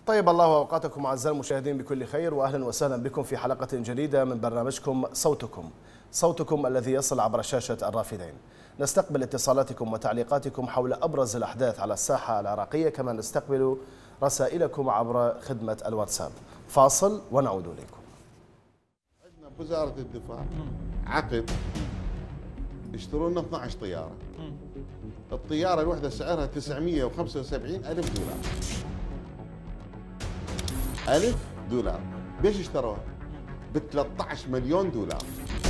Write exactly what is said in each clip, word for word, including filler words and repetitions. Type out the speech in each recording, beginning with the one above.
طيب الله أوقاتكم أعزائي المشاهدين بكل خير، وأهلا وسهلا بكم في حلقة جديدة من برنامجكم صوتكم صوتكم الذي يصل عبر شاشة الرافدين. نستقبل اتصالاتكم وتعليقاتكم حول أبرز الأحداث على الساحة العراقية، كما نستقبل رسائلكم عبر خدمة الواتساب. فاصل ونعود إليكم. عندنا بوزارة الدفاع عقد يشترون لنا اثنعش طيارة. الطيارة الواحدة سعرها تسعمئة وخمسة وسبعين ألف دولار. ألف دولار. بيش اشتروها؟ ب ثلاثة عشر مليون دولار.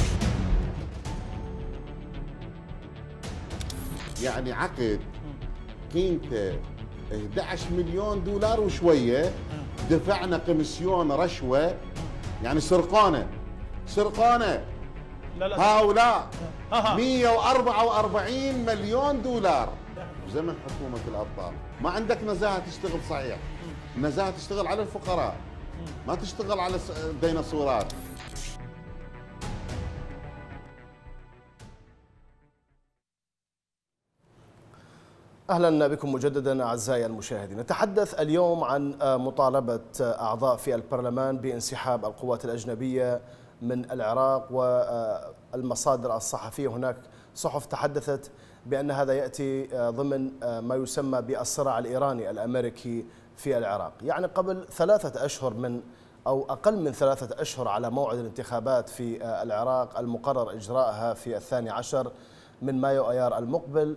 يعني عقد قيمته أحد عشر مليون دولار وشوية، دفعنا كوميسيون رشوة، يعني سرقانة سرقانة هؤلاء مئة وأربعة وأربعين مليون دولار بزمن حكومة الأبطال. ما عندك نزاهة تشتغل صحيح، نزاهة تشتغل على الفقراء، ما تشتغل على الديناصورات. أهلا بكم مجددا أعزائي المشاهدين. نتحدث اليوم عن مطالبة أعضاء في البرلمان بانسحاب القوات الأجنبية من العراق، والمصادر الصحفية هناك صحف تحدثت بأن هذا يأتي ضمن ما يسمى بالصراع الإيراني الأمريكي في العراق. يعني قبل ثلاثة أشهر من أو أقل من ثلاثة أشهر على موعد الانتخابات في العراق المقرر إجراءها في الثاني عشر من مايو أيار المقبل،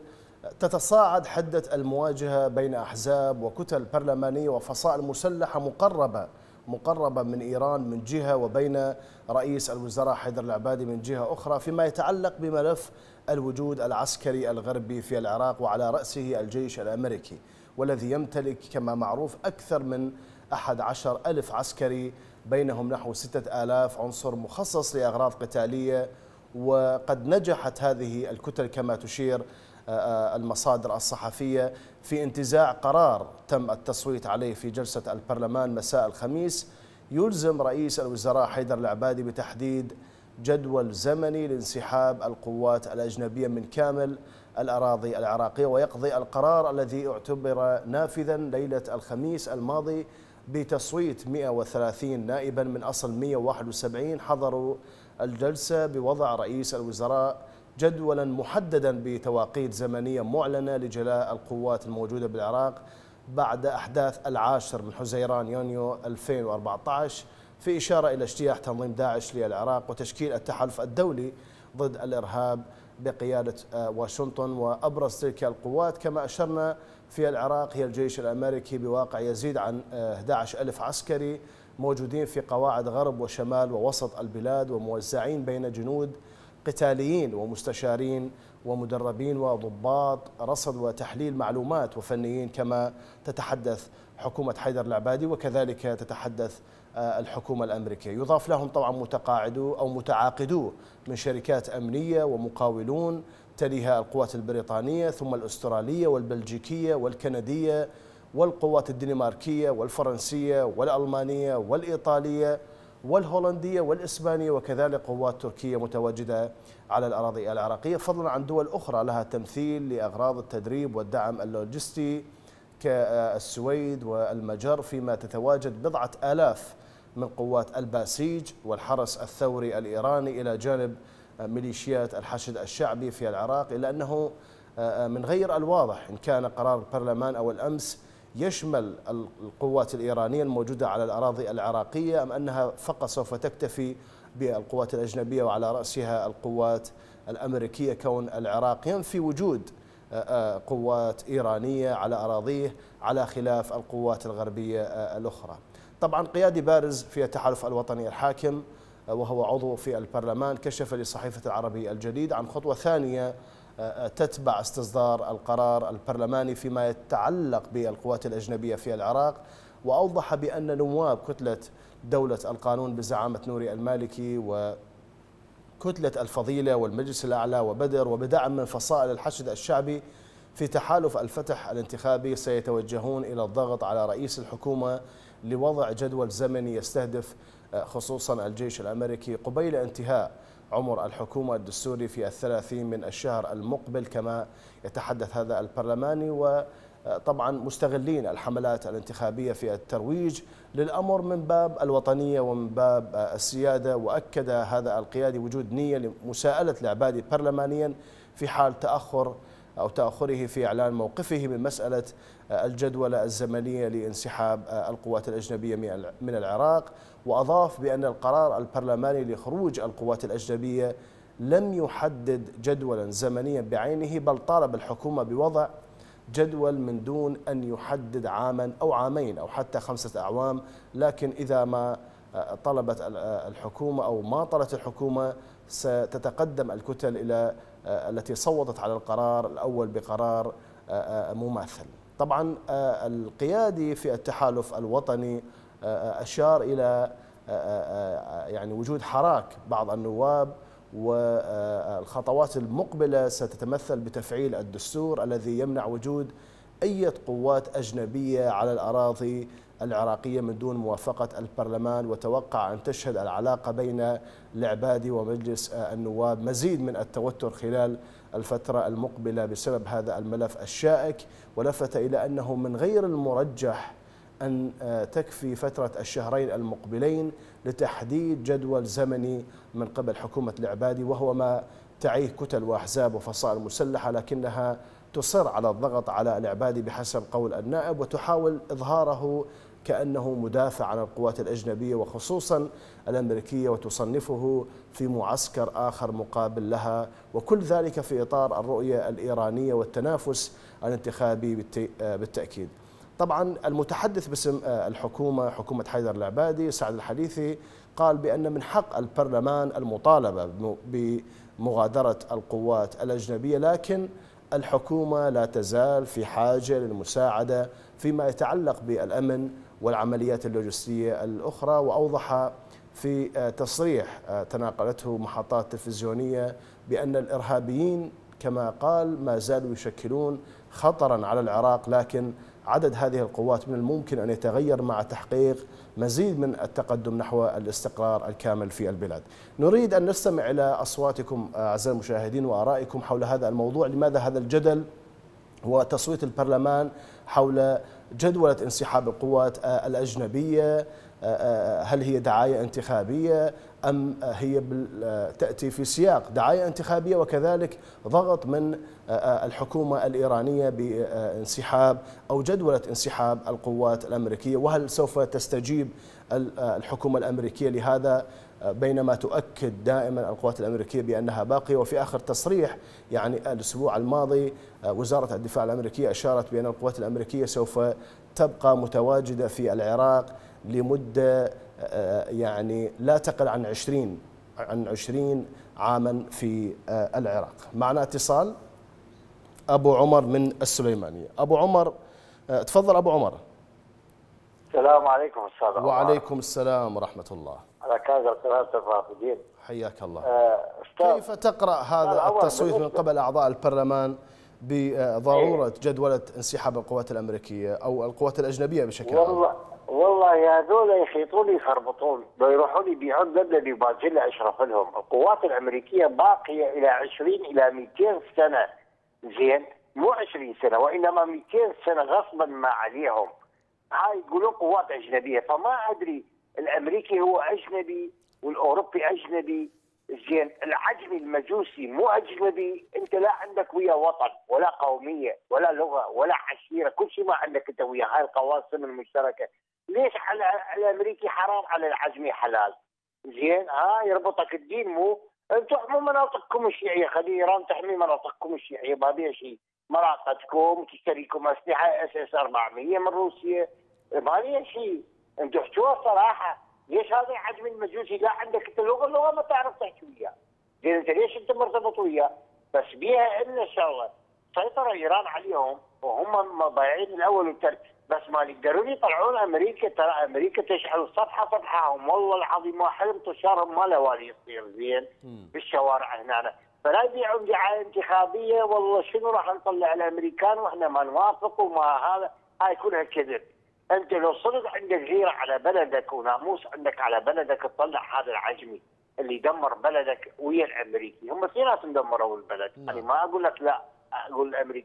تتصاعد حدة المواجهة بين أحزاب وكتل برلمانية وفصائل مسلحة مقربة مقربة من إيران من جهة، وبين رئيس الوزراء حيدر العبادي من جهة أخرى، فيما يتعلق بملف الوجود العسكري الغربي في العراق، وعلى رأسه الجيش الأمريكي، والذي يمتلك كما معروف أكثر من أحد عشر ألف عسكري، بينهم نحو ستة آلاف عنصر مخصص لأغراض قتالية. وقد نجحت هذه الكتل كما تشير المصادر الصحفية في انتزاع قرار تم التصويت عليه في جلسة البرلمان مساء الخميس، يلزم رئيس الوزراء حيدر العبادي بتحديد جدول زمني لانسحاب القوات الأجنبية من كامل الأراضي العراقية، ويقضي القرار الذي اعتبر نافذا ليلة الخميس الماضي بتصويت مئة وثلاثين نائبا من أصل مئة وواحد وسبعين حضروا الجلسة، بوضع رئيس الوزراء جدولا محددا بتواقيت زمنية معلنة لجلاء القوات الموجودة بالعراق بعد أحداث العاشر من حزيران يونيو ألفين وأربعة عشر، في إشارة إلى اجتياح تنظيم داعش للعراق وتشكيل التحالف الدولي ضد الإرهاب بقيادة واشنطن. وأبرز تلك القوات كما أشرنا في العراق هي الجيش الأمريكي بواقع يزيد عن أحد عشر ألف عسكري موجودين في قواعد غرب وشمال ووسط البلاد، وموزعين بين جنود قتاليين ومستشارين ومدربين وضباط رصد وتحليل معلومات وفنيين، كما تتحدث حكومة حيدر العبادي وكذلك تتحدث الحكومة الأمريكية. يضاف لهم طبعا متقاعدو أو متعاقدو من شركات أمنية ومقاولون، تليها القوات البريطانية ثم الأسترالية والبلجيكية والكندية والقوات الدنماركية والفرنسية والألمانية والإيطالية والهولندية والإسبانية، وكذلك قوات تركية متواجدة على الأراضي العراقية، فضلا عن دول أخرى لها تمثيل لأغراض التدريب والدعم اللوجستي كالسويد والمجر، فيما تتواجد بضعة آلاف من قوات الباسيج والحرس الثوري الإيراني إلى جانب ميليشيات الحشد الشعبي في العراق. إلا أنه من غير الواضح إن كان قرار البرلمان أو الأمس يشمل القوات الإيرانية الموجودة على الأراضي العراقية، أم أنها فقط سوف تكتفي بالقوات الأجنبية وعلى رأسها القوات الأمريكية، كون العراق ينفي وجود قوات إيرانية على أراضيه على خلاف القوات الغربية الأخرى. طبعا قيادي بارز في التحالف الوطني الحاكم وهو عضو في البرلمان كشف لصحيفة العربي الجديد عن خطوة ثانية تتبع استصدار القرار البرلماني فيما يتعلق بالقوات الأجنبية في العراق، وأوضح بأن نواب كتلة دولة القانون بزعامة نوري المالكي وكتلة الفضيلة والمجلس الأعلى وبدر وبدعم من فصائل الحشد الشعبي في تحالف الفتح الانتخابي سيتوجهون إلى الضغط على رئيس الحكومة لوضع جدول زمني يستهدف خصوصا الجيش الأمريكي قبيل انتهاء عمر الحكومة الدستوري في الثلاثين من الشهر المقبل، كما يتحدث هذا البرلماني. و طبعا مستغلين الحملات الانتخابية في الترويج للأمر من باب الوطنية ومن باب السيادة. وأكد هذا القيادي وجود نية لمساءلة العبادي برلمانيا في حال تأخر أو تأخره في إعلان موقفه من مسألة الجدولة الزمنية لانسحاب القوات الأجنبية من العراق. وأضاف بأن القرار البرلماني لخروج القوات الأجنبية لم يحدد جدولا زمنيا بعينه، بل طالب الحكومة بوضع جدول من دون أن يحدد عاما أو عامين أو حتى خمسة أعوام. لكن إذا ما طلبت الحكومة أو ما طلبت الحكومة ستتقدم الكتل إلى التي صوتت على القرار الأول بقرار مماثل. طبعا القيادي في التحالف الوطني أشار إلى يعني وجود حراك بعض النواب، والخطوات المقبلة ستتمثل بتفعيل الدستور الذي يمنع وجود أي قوات أجنبية على الأراضي العراقية من دون موافقة البرلمان. وتوقع أن تشهد العلاقة بين العبادي ومجلس النواب مزيد من التوتر خلال الفترة المقبلة بسبب هذا الملف الشائك. ولفت إلى أنه من غير المرجح أن تكفي فترة الشهرين المقبلين لتحديد جدول زمني من قبل حكومة العبادي، وهو ما تعيه كتل وأحزاب وفصائل مسلحة، لكنها تصر على الضغط على العبادي بحسب قول النائب، وتحاول إظهاره كأنه مدافع عن القوات الأجنبية وخصوصا الأمريكية، وتصنفه في معسكر آخر مقابل لها، وكل ذلك في إطار الرؤية الإيرانية والتنافس الانتخابي بالتأكيد. طبعا المتحدث باسم الحكومة حكومة حيدر العبادي سعد الحديثي قال بأن من حق البرلمان المطالبة بمغادرة القوات الأجنبية، لكن الحكومة لا تزال في حاجة للمساعدة فيما يتعلق بالأمن والعمليات اللوجستية الأخرى. وأوضح في تصريح تناقلته محطات تلفزيونية بأن الإرهابيين كما قال ما زالوا يشكلون خطرا على العراق، لكن عدد هذه القوات من الممكن أن يتغير مع تحقيق مزيد من التقدم نحو الاستقرار الكامل في البلاد. نريد أن نستمع إلى أصواتكم أعزائي المشاهدين وآرائكم حول هذا الموضوع. لماذا هذا الجدل وتصويت البرلمان حول جدولة انسحاب القوات الأجنبية؟ هل هي دعاية انتخابية أم هي تأتي في سياق دعاية انتخابية وكذلك ضغط من الحكومة الإيرانية بانسحاب أو جدولة انسحاب القوات الأمريكية؟ وهل سوف تستجيب الحكومة الأمريكية لهذا بينما تؤكد دائما القوات الأمريكية بأنها باقية؟ وفي آخر تصريح يعني الأسبوع الماضي وزارة الدفاع الأمريكية أشارت بأن القوات الأمريكية سوف تبقى متواجدة في العراق لمدة يعني لا تقل عن عشرين عن عشرين عاما في العراق. معنا اتصال أبو عمر من السليمانية. أبو عمر تفضل. أبو عمر. السلام عليكم أستاذ. وعليكم السلام ورحمة الله. على كاظم قناة الرافدين. حياك الله. أستاذ كيف تقرأ هذا التصويت من قبل أعضاء البرلمان بضرورة جدولة انسحاب القوات الأمريكية أو القوات الأجنبية بشكل عام؟ والله والله يا هذول يخيطون يخربطون، لو يروحون يبيعون بلد يباجلها اشرف لهم. القوات الأمريكية باقية إلى عشرين إلى مئتين سنة، زين مو عشرين سنة وإنما مئتين سنة غصبا ما عليهم. هاي يقولون قوات أجنبية، فما أدري الأمريكي هو أجنبي والأوروبي أجنبي، زين العجمي المجوسي مو أجنبي. أنت لا عندك ويا وطن ولا قومية ولا لغة ولا عشيرة، كل شيء ما عندك أنت ويا هاي القواسم المشتركة. ليش على الأمريكي حرام على العجمي حلال؟ زين ها يربطك الدين مو أنتم احموا مناطقكم الشيعية، خلي إيران تحمي مناطقكم الشيعية، بهذا شيء مناطقكم تشتريكم أسلحة اس اس أربعمئة من روسيا، ما شيء. أنتم احكوها صراحة. ليش هذا العجم المجوسي لا عندك انت لغه اللغه ما تعرف تحكي وياه؟ زين انت ليش انت مرتبط وياه؟ بس بيها ان شغله سيطر ايران عليهم وهم ضايعين الاول والثاني، بس ما يقدرون يطلعون امريكا. ترى امريكا تشحن صفحه صفحهم، والله العظيم ما حلم طشارهم ما له والي يصير زين بالشوارع هنا. فلا يبيعون دعايه انتخابيه والله شنو راح نطلع الامريكان واحنا ما نوافق وما هذا، هاي كلها كذب. انت لو صدق عندك غيره على بلدك وناموس عندك على بلدك تطلع هذا العجمي اللي دمر بلدك ويا الامريكي. هم في ناس دمروا البلد، انا يعني ما اقول لك لا اقول الامريكي،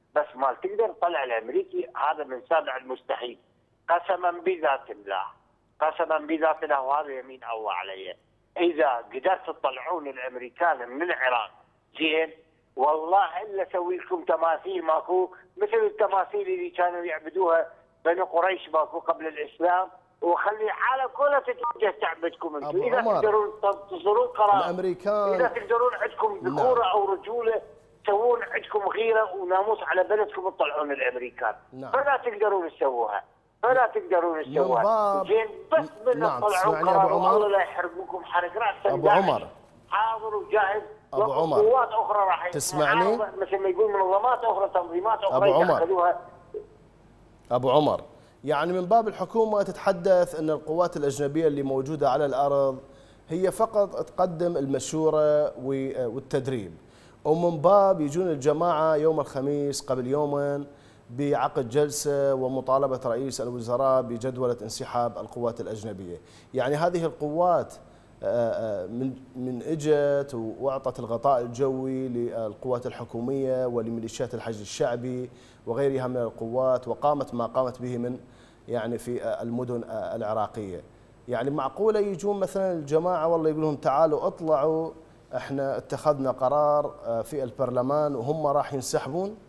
بس ما تقدر تطلع الامريكي هذا من سابع المستحيل. قسما بذات الله، قسما بذات الله، وهذا يمين الله علي، اذا قدرت تطلعون الامريكان من العراق زين والله الا اسوي لكم تماثيل ماكو مثل التماثيل اللي كانوا يعبدوها بني قريش ماكو قبل الاسلام، وخلي العالم كلها تتوجه تعبدكم انتم. اذا تقدرون تصدرون قرار الامريكان، اذا تقدرون عندكم ذكوره نعم. او رجوله تسوون عندكم غيره وناموس على بلدكم تطلعون الامريكان نعم. فلا تقدرون تسووها، فلا تقدرون تسووها زين. بس من نعم. تطلعون قرار والله لا يحرقوكم حرق راس ابو عمر حاضر وجاهز. ابو عمر قوات اخرى راح تسمعني مثل ما يقول منظمات اخرى تنظيمات اخرى ابو عمر يدخلوها. ابو عمر يعني من باب الحكومه تتحدث ان القوات الاجنبيه اللي موجوده على الارض هي فقط تقدم المشوره والتدريب، ومن باب يجون الجماعه يوم الخميس قبل يومين بعقد جلسه ومطالبه رئيس الوزراء بجدوله انسحاب القوات الاجنبيه. يعني هذه القوات من من اجت واعطت الغطاء الجوي للقوات الحكوميه ولميليشيات الحشد الشعبي وغيرها من القوات، وقامت ما قامت به من يعني في المدن العراقيه. يعني معقوله يجون مثلا الجماعه والله يقول لهم تعالوا اطلعوا احنا اتخذنا قرار في البرلمان وهم راح ينسحبون؟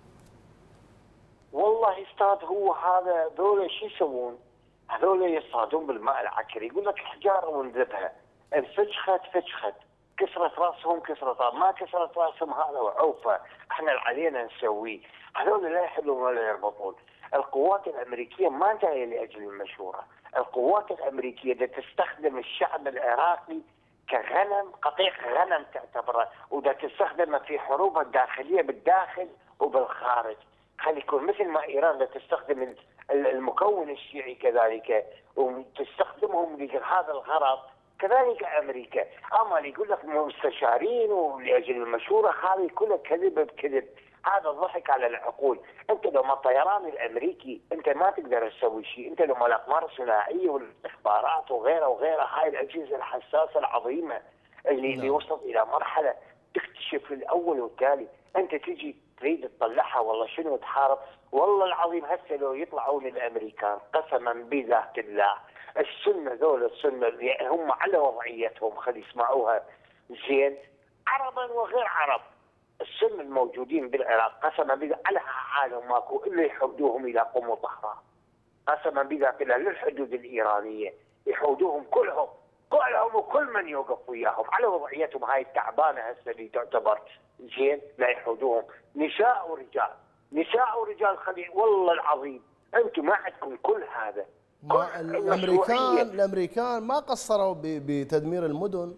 والله استاذ هو هذا ذولا شو يسوون؟ هذول يصطادون بالماء العكر، يقول لك حجاره ونذبها، انفشخت فشخت، كسرت راسهم كسرت راسهم، ما كسرت راسهم هذا وعوفه، احنا اللي علينا نسويه، هذول لا يحلون ولا يربطون. القوات الامريكيه ما جايه لاجل المشوره، القوات الامريكيه دا تستخدم الشعب العراقي كغنم، قطيع غنم تعتبره، ودا تستخدمه في حروبها الداخليه بالداخل وبالخارج. خلي يكون مثل ما ايران دا تستخدم المكون الشيعي كذلك وتستخدمهم لهذا الغرض، كذلك امريكا. اما اللي يقول لك مستشارين ولاجل المشوره هذه كلها كذب بكذب، هذا الضحك على العقول. انت لو ما الطيران الامريكي انت ما تقدر تسوي شيء، انت لو ما الاقمار الصناعيه والاستخبارات وغيرها وغيرها، هاي الاجهزه الحساسه العظيمه اللي اللي وصلت الى مرحله تكتشف الاول والتالي، انت تجي تريد تطلعها والله شنو تحارب. والله العظيم هسه لو يطلعون الامريكان قسما بذات الله السنه ذول السنه هم على وضعيتهم، خلي يسمعوها زين، عربا وغير عرب، السنه الموجودين بالعراق قسما بالله على عالم ماكو الا يحودوهم الى قم طهران، قسما بذات الله للحدود الايرانيه يحودوهم كلهم كلهم وكل من يوقف وياهم على وضعيتهم هاي التعبانه هسه اللي تعتبر زين، لا يحودوهم نساء ورجال، نساء ورجال. خلي والله العظيم انتم ما عندكم كل هذا. ما الامريكان الامريكان ما قصروا بتدمير المدن،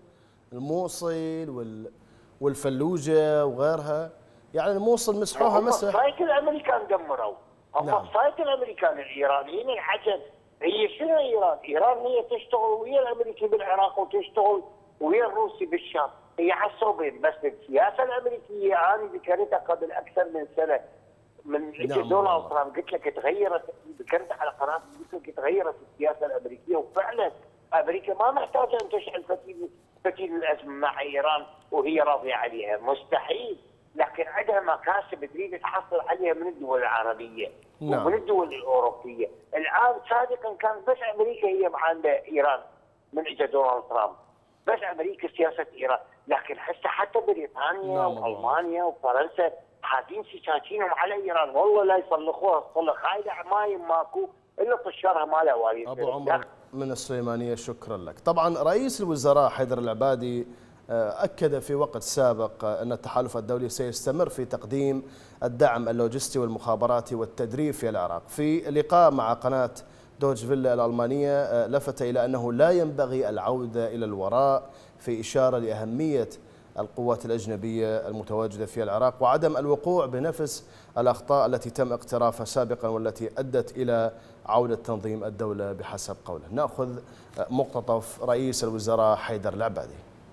الموصل وال والفلوجه وغيرها، يعني الموصل مسحوها مسح. صايت الامريكان دمروا، هم صايت الامريكان الايرانيين العجب. هي شنو ايران؟ ايران هي تشتغل ويا الامريكي بالعراق وتشتغل ويا الروسي بالشام، هي عصبين. بس السياسه الامريكيه انا ذكرتها قبل اكثر من سنه من دونالد ترامب، قلت لك تغيرت، ذكرت على قناه قلت لك تغيرت السياسه الامريكيه، وفعلا امريكا ما محتاجه ان تشعل فتيل فتيل الازمه مع ايران وهي راضيه عليها، مستحيل. لكن عندها مكاسب تريد تحصل عليها من الدول العربيه نعم. ومن الدول الاوروبيه. الان سابقا كان بس امريكا هي عندها ايران من اجى دونالد ترامب، بس امريكا سياسه ايران، لكن هسه حتى بريطانيا نعم. والمانيا وفرنسا حاطين سكاكينهم على ايران، والله لا يصلخوها صلخ، هاي عمايم ماكو الا طشارها مالها والي. ابو عمر من السليمانيه شكرا لك. طبعا رئيس الوزراء حيدر العبادي أكد في وقت سابق أن التحالف الدولي سيستمر في تقديم الدعم اللوجستي والمخابراتي والتدريب في العراق. في لقاء مع قناة دويتش فيلا الألمانية لفت إلى أنه لا ينبغي العودة إلى الوراء، في إشارة لأهمية القوات الأجنبية المتواجدة في العراق وعدم الوقوع بنفس الأخطاء التي تم اقترافها سابقا والتي أدت إلى عودة تنظيم الدولة بحسب قوله. نأخذ مقتطف رئيس الوزراء حيدر العبادي.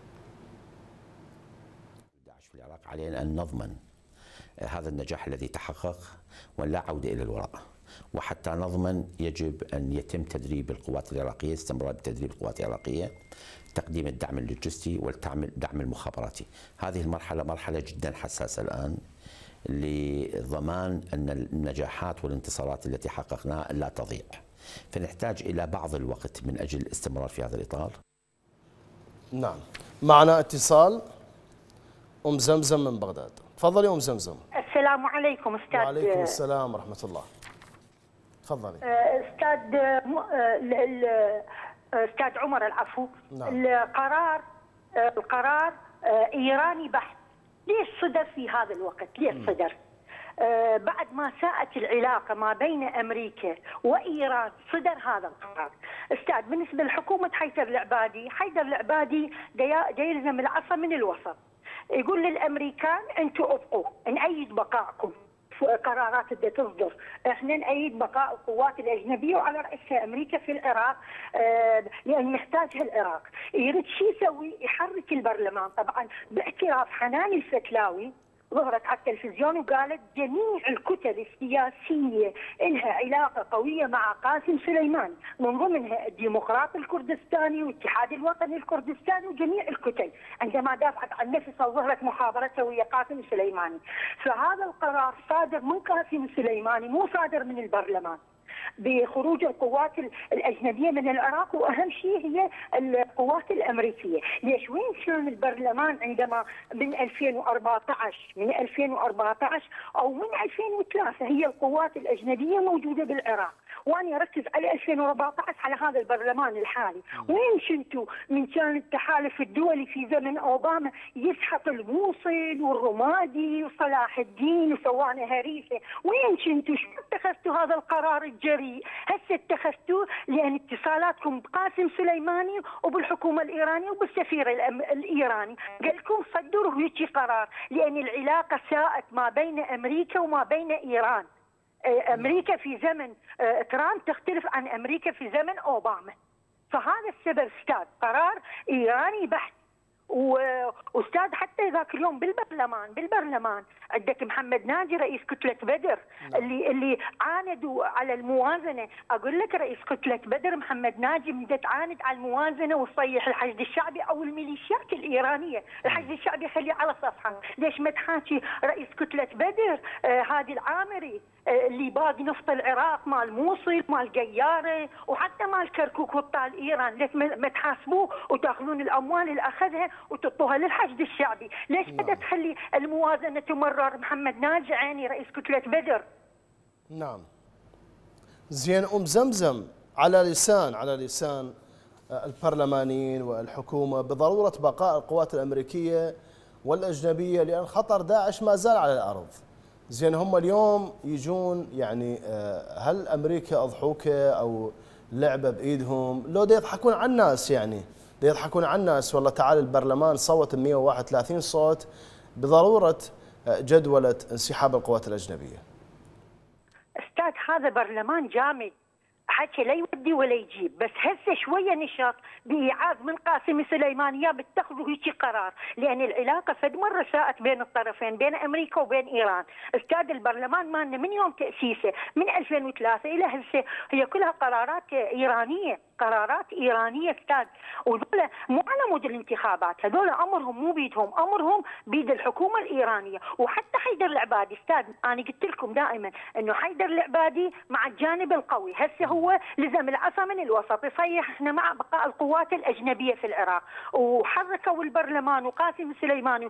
علينا أن نضمن هذا النجاح الذي تحقق ولا عودة إلى الوراء، وحتى نضمن يجب أن يتم تدريب القوات العراقية، استمرار تدريب القوات العراقية، تقديم الدعم اللوجستي والدعم المخابراتي. هذه المرحلة مرحلة جدا حساسة الآن، لضمان أن النجاحات والانتصارات التي حققناها لا تضيع. فنحتاج إلى بعض الوقت من أجل الاستمرار في هذا الإطار. نعم، معنا اتصال أم زمزم من بغداد. تفضلي أم زمزم. السلام عليكم أستاذ. وعليكم السلام ورحمة الله. تفضلي. أستاذ أستاذ عمر العفو. نعم. القرار القرار إيراني بحت. ليش صدر في هذا الوقت؟ ليش صدر؟ آه بعد ما ساءت العلاقة ما بين أمريكا وإيران صدر هذا القرار. أستاذ بالنسبة لحكومة حيدر العبادي، حيدر العبادي يلزم العصا من الوسط، يقول للأمريكان أنتم ابقوا، نأيد بقائكم، قرارات اللي تصدر احنا نأيد بقاء القوات الأجنبية وعلى رأسها أمريكا في العراق آه لأن محتاجها العراق. يريد شو يسوي؟ يحرك البرلمان. طبعا باعتراف حنان الفتلاوي ظهرت على التلفزيون وقالت جميع الكتل السياسية لها علاقة قوية مع قاسم سليماني، من ضمنها الديمقراط الكردستاني والاتحاد الوطني الكردستاني وجميع الكتل، عندما دافعت عن نفسها وظهرت محاضرتها ويا قاسم سليماني. فهذا القرار صادر من قاسم سليماني مو صادر من البرلمان بخروج القوات الأجنبية من العراق، وأهم شيء هي القوات الأمريكية. ليش وين كان البرلمان عندما من ألفين وأربعة عشر من ألفين وأربعة عشر أو من ألفين وثلاثة هي القوات الأجنبية موجودة بالعراق؟ وأنا أركز على ألفين وأربعة عشر على هذا البرلمان الحالي. وين كنتوا من كان التحالف الدولي في زمن أوباما يسحق الموصل والرمادي وصلاح الدين وسوانا هريسة؟ وين كنتوا؟ شو اتخذتوا هذا القرار الجريء؟ هسه اتخذتوه لأن اتصالاتكم بقاسم سليماني وبالحكومة الإيرانية وبالسفير الإيراني قال لكم صدروا هيك قرار، لأن العلاقة ساءت ما بين أمريكا وما بين إيران. أمريكا في زمن ترامب تختلف عن أمريكا في زمن أوباما. فهذا السبب استاذ قرار إيراني بحت. واستاذ حتى ذاك اليوم بالبرلمان بالبرلمان عندك محمد ناجي رئيس كتلة بدر اللي اللي عاندوا على الموازنة. اقول لك رئيس كتلة بدر محمد ناجي بدها تعاند على الموازنة وتصيح الحشد الشعبي او الميليشيات الإيرانية. الحشد الشعبي خليه على صفحة، ليش ما تحاكي رئيس كتلة بدر آه هادي العامري آه اللي باقي نفط العراق مال موصل مال قيارة وحتى مال كركوك وابطال ايران؟ ليش ما تحاسبوه وتاخذون الاموال اللي اخذها وتعطوها للحشد الشعبي؟ ليش بدها تخلي الموازنة تمرر محمد ناجي عيني رئيس كتلة بدر؟ نعم. زين أم زمزم، على لسان على لسان البرلمانيين والحكومة بضرورة بقاء القوات الأمريكية والأجنبية لأن خطر داعش ما زال على الأرض. زين هم اليوم يجون يعني هل أمريكا أضحوكة أو لعبة بإيدهم لو دا يضحكون على الناس؟ يعني دا يضحكون على الناس والله تعالى البرلمان صوت مئة وواحد وثلاثين صوت بضرورة جدولة انسحاب القوات الأجنبية. أستاذ هذا برلمان جامد، حكي لا يودي ولا يجيب، بس هسه شويه نشاط بإيعاد من قاسم سليماني يا بتاخذوا هيك قرار، لأن العلاقة فد مرة ساءت بين الطرفين بين أمريكا وبين إيران. أستاذ البرلمان مالنا من يوم تأسيسه من ألفين وثلاثة إلى هسه هي كلها قرارات إيرانية، قرارات إيرانية أستاذ، وذولا مو على مود الانتخابات، هذول أمرهم مو بيدهم، أمرهم بيد الحكومة الإيرانية. وحتى حيدر العبادي أستاذ أنا قلت لكم دائما إنه حيدر العبادي مع الجانب القوي، هسه هو لزم العصا من الوسط يصيح احنا مع بقاء القوات الأجنبية في العراق، وحركوا البرلمان وقاسم سليماني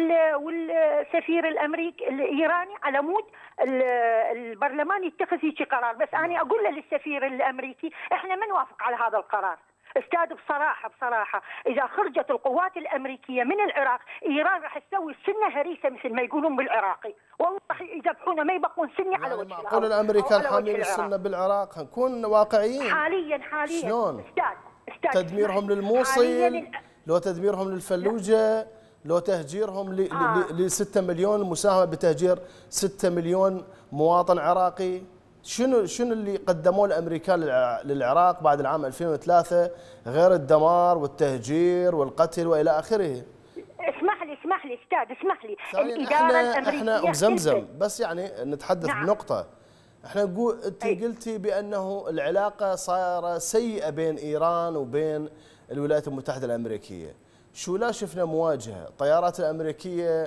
والسفير الأمريكي الإيراني على مود البرلمان يتخذ هيك قرار. بس أنا أقول له للسفير الأمريكي احنا ما نوافق على هذا القرار. استاذ بصراحه بصراحه اذا خرجت القوات الامريكيه من العراق ايران راح تسوي سنه هريسه مثل ما يقولون بالعراقي، والله راح يذبحونا ما يبقون سنه على وجه الارض. معقول الامريكان حاملين السنه بالعراق؟ نكون واقعيين. حاليا حاليا شلون؟ استاذ استاذ تدميرهم للموصل، لو تدميرهم للفلوجه، لو تهجيرهم ل آه. ل ستة مليون، مساهمه بتهجير ستة مليون مواطن عراقي. شنو شنو اللي قدموه الامريكان للعراق بعد العام ألفين وثلاثة غير الدمار والتهجير والقتل والى اخره؟ اسمح لي اسمح لي استاذ اسمح لي الاداره احنا الامريكيه احنا ام زمزم بس يعني نتحدث نعم. بنقطه، احنا نقول انت قلتي بانه العلاقه صايره سيئه بين ايران وبين الولايات المتحده الامريكيه، شو لا شفنا مواجهه، الطيارات الامريكيه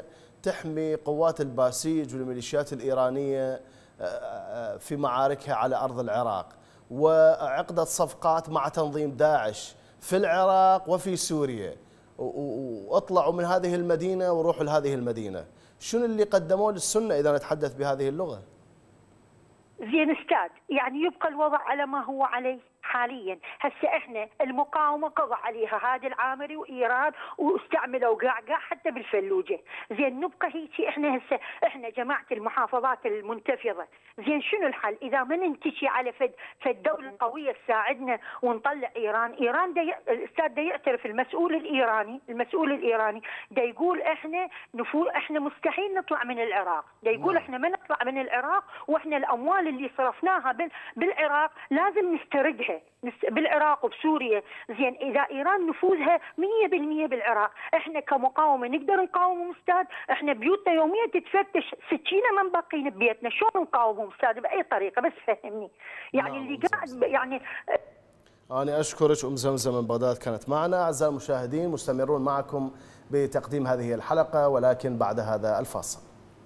تحمي قوات الباسيج والميليشيات الإيرانية في معاركها على أرض العراق، وعقدت صفقات مع تنظيم داعش في العراق وفي سوريا، واطلعوا من هذه المدينة وروحوا لهذه المدينة. شنو اللي قدموه للسنة إذا نتحدث بهذه اللغة؟ زين استاذ، يعني يبقى الوضع على ما هو عليه حاليا. هسه احنا المقاومه قضى عليها هذا العامري وايران واستعملوا قعقع حتى بالفلوجه. زين نبقى هيك احنا هسه احنا جماعه المحافظات المنتفضه. زين شنو الحل اذا ما ننتشي على فد فد دوله قويه تساعدنا ونطلع ايران؟ ايران دا الاستاذ دا يعترف المسؤول الايراني المسؤول الايراني دا يقول احنا نفو احنا مستحيل نطلع من العراق، دا يقول نعم. احنا ما نطلع من العراق، واحنا الاموال اللي صرفناها بالعراق لازم نستردها بالعراق وبسوريا. زين اذا ايران نفوذها مية بالمية بالعراق، احنا كمقاومه نقدر نقاومهم استاذ؟ احنا بيوتنا يوميا تتفتش، سكينه ما مبقين ببيتنا، شلون نقاومهم استاذ باي طريقه؟ بس فهمني يعني. نعم. اللي قاعد يعني. انا اشكرك ام زمزم من بغداد كانت معنا. اعزائي المشاهدين مستمرون معكم بتقديم هذه الحلقه، ولكن بعد هذا الفاصل.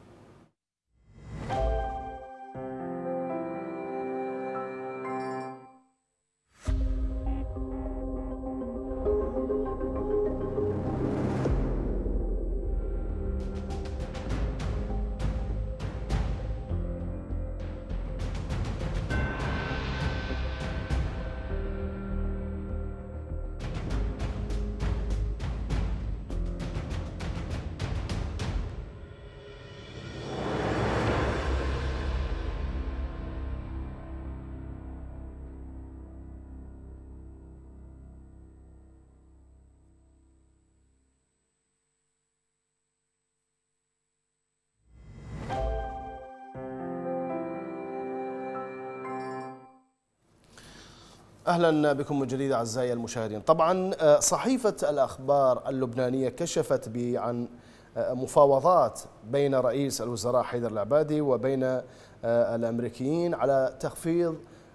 أهلا بكم من جديد أعزائي المشاهدين. طبعا صحيفة الأخبار اللبنانية كشفت عن مفاوضات بين رئيس الوزراء حيدر العبادي وبين الأمريكيين على تخفيض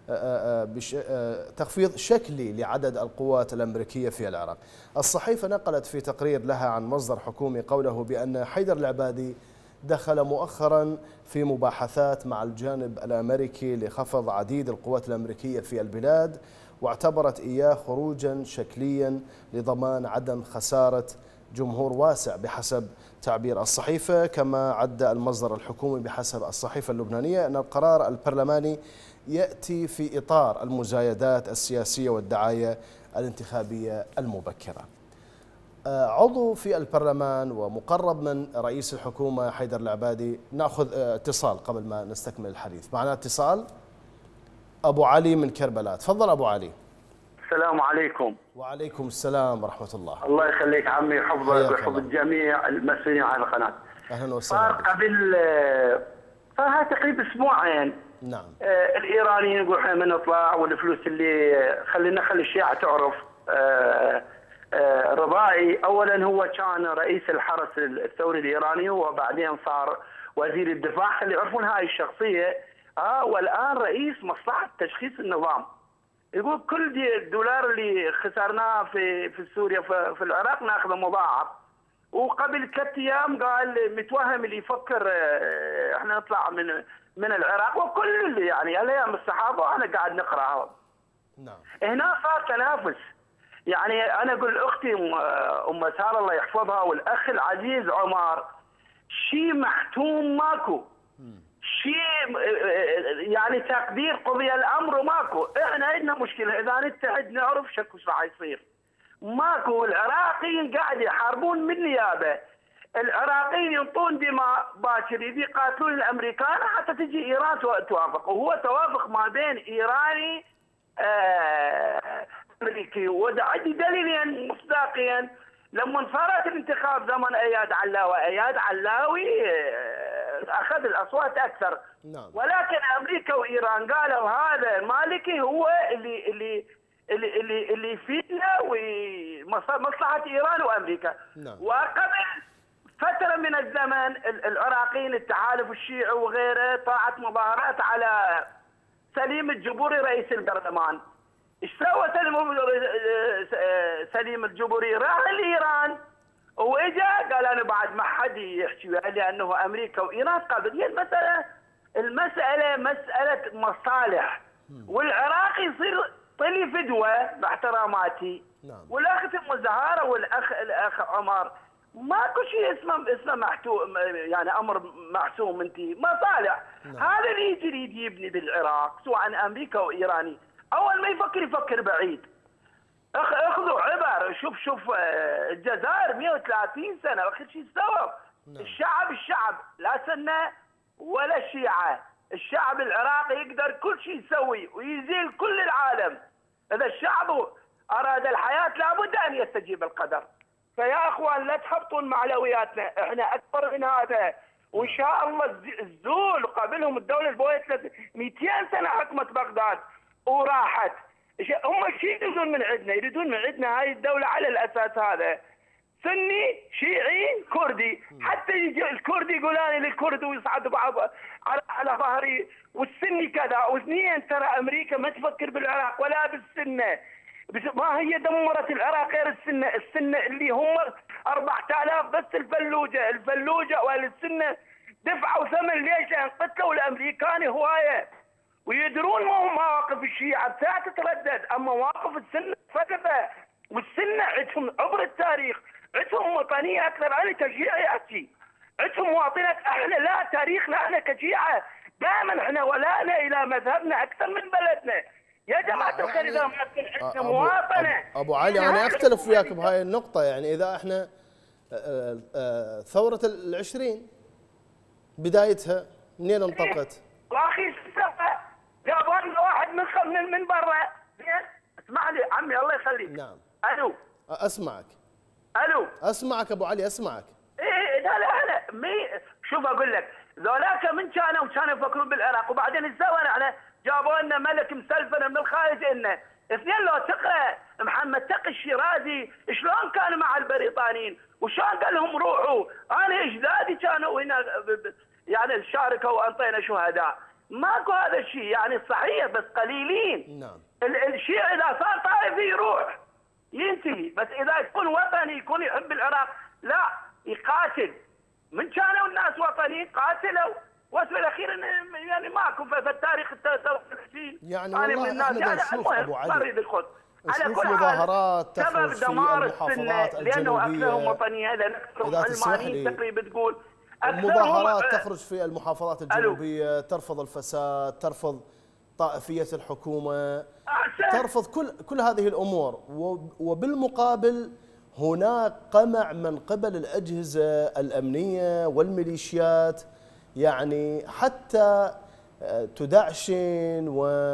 تخفيض شكلي لعدد القوات الأمريكية في العراق. الصحيفة نقلت في تقرير لها عن مصدر حكومي قوله بأن حيدر العبادي دخل مؤخرا في مباحثات مع الجانب الأمريكي لخفض عديد القوات الأمريكية في البلاد، واعتبرت إياه خروجا شكليا لضمان عدم خسارة جمهور واسع بحسب تعبير الصحيفة. كما عد المصدر الحكومي بحسب الصحيفة اللبنانية أن القرار البرلماني يأتي في إطار المزايدات السياسية والدعاية الانتخابية المبكرة. عضو في البرلمان ومقرب من رئيس الحكومة حيدر العبادي، نأخذ اتصال قبل ما نستكمل الحديث. معنا اتصال أبو علي من كربلاء. تفضل أبو علي. السلام عليكم. وعليكم السلام ورحمة الله. الله يخليك عمي، يحفظك ويحفظ الجميع المسؤولين على القناة. أهلا وسهلا. صار قبل صار هاي تقريبا أسبوعين. نعم. آه الإيرانيين يقولوا احنا من نطلع، والفلوس اللي خلينا نخلي الشيعة تعرف. آه آه رضائي أولا هو كان رئيس الحرس الثوري الإيراني، وبعدين صار وزير الدفاع، خلي يعرفون هاي الشخصية. آه والآن رئيس مصلحة تشخيص النظام. يقول كل الدولار اللي خسرناه في في سوريا في العراق ناخذه مضاعف. وقبل ثلاث ايام قال متوهم اللي يفكر احنا نطلع من من العراق، وكل اللي يعني الايام الصحافه وانا قاعد نقراها. نعم. هنا صار تنافس. يعني انا اقول اختي ام ساره الله يحفظها والاخ العزيز عمر، شيء محتوم ماكو. شيء يعني تقدير قضي الامر ماكو. احنا عندنا مشكله اذا نتحد نعرف شكو ايش راح يصير. ماكو. العراقيين قاعد يحاربون من نيابه. العراقيين ينطون دماء باكر يبي يقاتلون الامريكان حتى تجي ايران توافق، وهو توافق ما بين ايراني آه امريكي. وده عندي دليلين مصداقيا. لما صارت الانتخاب زمن اياد علاوي، اياد علاوي اخذ الاصوات اكثر. نعم. ولكن امريكا وايران قالوا هذا المالكي هو اللي اللي اللي اللي, اللي يفيدنا ومصلحه ايران وامريكا. نعم. وقبل فتره من الزمن العراقيين التحالف الشيعي وغيره طلعت مظاهرات على سليم الجبوري رئيس البرلمان. ايش سوى سليم الجبوري؟ راح لايران واجا قال انا بعد ما حد يحكي ويا لانه امريكا وايران قال هي المساله المساله مساله مصالح والعراق يصير طلي فدوه باحتراماتي. نعم. والاخت ام زهاره والاخ الاخ عمر ماكو شيء اسمه اسمه محتوم يعني امر محسوم انت مصالح. نعم. هذا اللي يجي يريد يبني بالعراق سواء امريكا وايراني اول ما يفكر يفكر بعيد. اخذوا عبر شوف شوف الجزائر مئة وثلاثين سنه اخر شيء سووا. نعم. الشعب الشعب لا سنه ولا شيعه، الشعب العراقي يقدر كل شيء يسوي ويزيل كل العالم. اذا الشعب اراد الحياه لابد ان يستجيب القدر. فيا اخوان لا تحبطون معنوياتنا، احنا اكبر من هذا وان شاء الله الزول قبلهم الدوله البويهيه مئتين سنه حكمت بغداد وراحت. هم شيء يريدون من عندنا؟ يريدون من عندنا هاي الدوله على الاساس هذا سني شيعي كردي، حتى يجي الكردي يقولان للكرد ويصعدوا بعض على على ظهري والسني كذا. واثنين ترى امريكا ما تفكر بالعراق ولا بالسنه، ما هي دمرت العراق غير السنه، السنه اللي هم أربعة آلاف بس الفلوجه، الفلوجه والسنه دفعوا ثمن ليش؟ قتلوا الامريكان هوايه ويدرون ما هم مواقف الشيعه تتردد، اما مواقف السنه فكفه. والسنه عندهم عبر التاريخ، عندهم وطنيه اكثر. انا كشيعي احكي عندهم مواطنات، احنا لا تاريخنا احنا كشيعه دائما احنا ولانا الى مذهبنا اكثر من بلدنا. يا جماعه الخير اذا ما كان عندنا مواطنه. أبو, ابو علي انا اختلف وياك بهاي النقطه، يعني اذا احنا ثوره العشرين بدايتها منين انطقت؟ واخي جابوا لنا واحد من من من برا. اسمع لي عمي الله يخليك. نعم. الو. اسمعك. الو. اسمعك ابو علي اسمعك. ايه لا لا لا مي شوف اقول لك ذولاك من كانوا كانوا يفكرون بالعراق وبعدين ايش سوينا احنا؟ جابوا لنا ملك مسلفن من الخارج لنا. اثنين لو تقرا محمد تقي الشيرازي شلون كانوا مع البريطانيين وشلون قال لهم روحوا. انا اجدادي كانوا هنا يعني شاركوا وانطينا شهداء. ماكو هذا الشيء يعني صحيح بس قليلين. نعم. الشيء اذا صار طائفي يروح ينتهي، بس اذا يكون وطني يكون يحب العراق لا يقاتل. من كانوا الناس وطنيين قاتلوا وفي الاخير يعني ماكو في التاريخ التاريخي يعني والله احنا بدنا نشوف ابو علي على كل مظاهرات تخرج في المحافظات لانه اكثرهم الجنوبيه. وطنيه لان اكثرهم اذا تسمح لي تقريبا تقول مظاهرات تخرج في المحافظات الجنوبيه ترفض الفساد، ترفض طائفيه الحكومه، ترفض كل كل هذه الامور، وبالمقابل هناك قمع من قبل الاجهزه الامنيه والميليشيات، يعني حتى تدعشن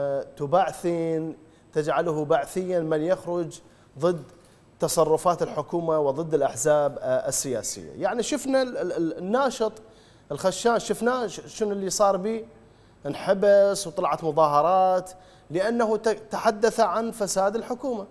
وتبعثن تجعله بعثيا من يخرج ضد تصرفات الحكومه وضد الاحزاب السياسيه. يعني شفنا الناشط الخشان شفناه شنو اللي صار به، انحبس وطلعت مظاهرات لانه تحدث عن فساد الحكومه.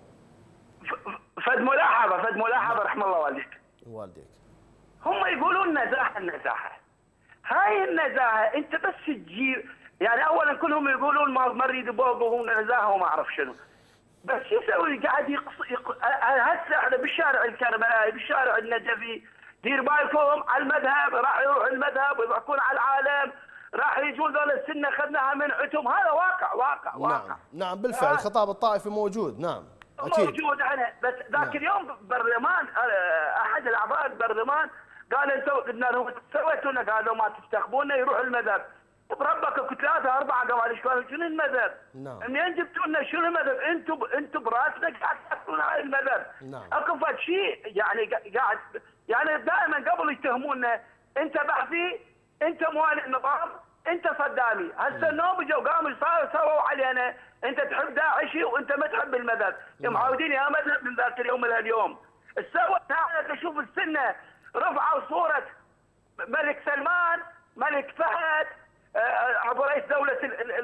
فد ملاحظه فد ملاحظه رحم الله والديك. والديك. هم يقولون نزاهه النزاهه. هاي النزاهه انت بس تجيب يعني اولا كلهم يقولون ما نريد بوقهم نزاهه وما اعرف شنو. بس شو يسوي قاعد يقص يق... هسه احنا بالشارع الكربلائي بالشارع النجفي دير بالكم على المذهب، راح يروح المذهب ويضحكون على العالم، راح يجون ذول السنه اخذناها من عتم. هذا واقع واقع واقع. نعم نعم بالفعل الخطاب الطائفي موجود. نعم اكيد موجود. انا بس ذاك نعم. اليوم برلمان احد الاعضاء البرلمان قال انتم قلنا لهم سويتوا لنا، قالوا ما تستخبونا يروح المذهب. بربك ثلاثه اربعه قواليش قالوا شنو المذهب؟ نعم. منين جبتوا لنا شنو المذهب؟ انتم انتم براسنا قاعد تحطون على المذهب. نعم. اكو فد شيء يعني قاعد يعني دائما قبل يتهمونا انت بحثي، انت موالي النظام، انت صدامي. هسه النوم اجوا قاموا سووا علينا انت تحب داعشي وانت ما تحب المذهب. نعم. معودين يا مذهب من ذاك اليوم الى اليوم. سوت هذا تشوف السنه رفعوا صوره ملك سلمان، ملك فهد، ابو رئيس دوله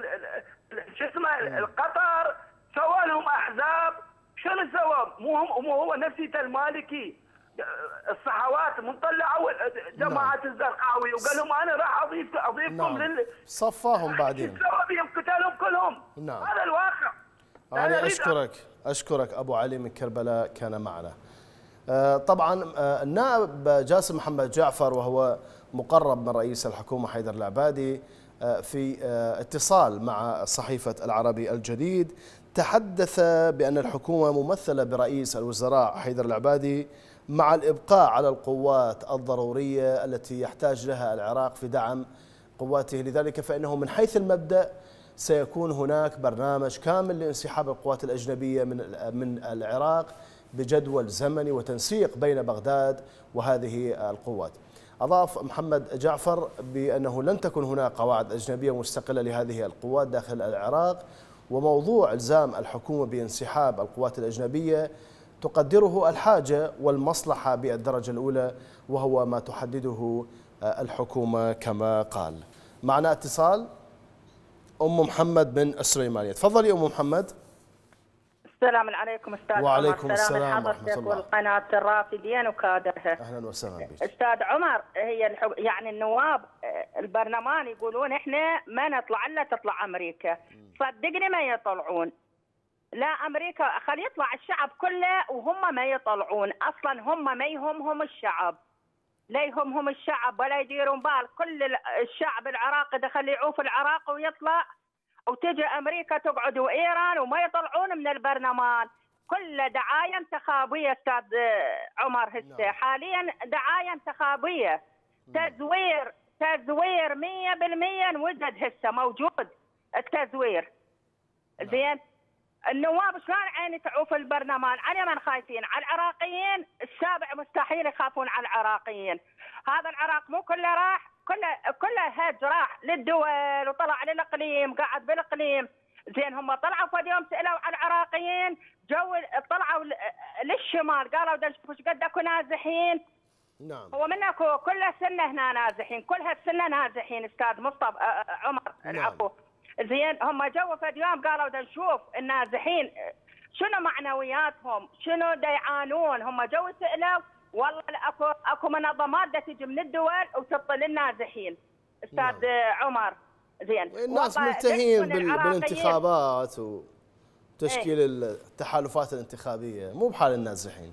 شو اسمه القطر، سوى لهم احزاب. شنو سوى؟ مو هو مو هو نفسيته المالكي. الصحوات مطلعوا جماعه الزرقاوي وقال لهم انا راح اضيف اضيفكم. نعم. لل صفاهم بعدين. سوى بهم قتالهم كلهم. نعم. هذا الواقع. انا اشكرك اشكرك ابو علي من كربلاء كان معنا. طبعا النائب جاسم محمد جعفر وهو مقرب من رئيس الحكومة حيدر العبادي في اتصال مع صحيفة العربي الجديد تحدث بأن الحكومة ممثلة برئيس الوزراء حيدر العبادي مع الإبقاء على القوات الضرورية التي يحتاج لها العراق في دعم قواته، لذلك فإنه من حيث المبدأ سيكون هناك برنامج كامل لانسحاب القوات الأجنبية من من العراق بجدول زمني وتنسيق بين بغداد وهذه القوات. أضاف محمد جعفر بأنه لن تكن هناك قواعد أجنبية مستقلة لهذه القوات داخل العراق، وموضوع إلزام الحكومة بانسحاب القوات الأجنبية تقدره الحاجة والمصلحة بالدرجة الأولى، وهو ما تحدده الحكومة كما قال. معنا اتصال أم محمد من السليمانية. تفضلي أم محمد. السلام عليكم استاذ وعليكم عمر. السلام ورحمة الله. والقناة الرافدين وكادرها. أهلا وسهلا بك. استاذ عمر، هي الحب... يعني النواب البرلمان يقولون احنا ما نطلع الا تطلع امريكا، صدقني ما يطلعون. لا امريكا، خلي يطلع الشعب كله وهم ما يطلعون، اصلا هم ما يهمهم الشعب، لا يهمهم الشعب ولا يديرون بال. كل الشعب العراقي دخل يعوف العراق ويطلع، وتجي امريكا تقعد وايران وما يطلعون من البرلمان. كل دعايه انتخابيه استاذ عمر، هسه حاليا دعايه انتخابيه، تزوير تزوير مية بالمية انوجد هسه موجود التزوير. زين النواب شلون عيني تعوف البرلمان؟ على من خايفين؟ على العراقيين؟ السابع مستحيل يخافون على العراقيين. هذا العراق مو كله راح، كله كله هج راح للدول وطلع للاقليم، قاعد بالاقليم. زين هم طلعوا في يوم سالوا على العراقيين، جو طلعوا للشمال قالوا بدنا نشوف ايش قد اكو نازحين. نعم. هو من اكو كل السنه هنا نازحين، كل هالسنه نازحين استاذ مصطفى عمر. نعم. العفو. زين هم جو في يوم قالوا بدنا نشوف النازحين شنو معنوياتهم، شنو دا يعانون. هم جو سالوا، والله اكو اكو منظمات دا تجي من الدول وتبطل النازحين استاذ نعم. عمر. زين الناس ملتهين بالانتخابات وتشكيل ايه؟ التحالفات الانتخابيه، مو بحال النازحين.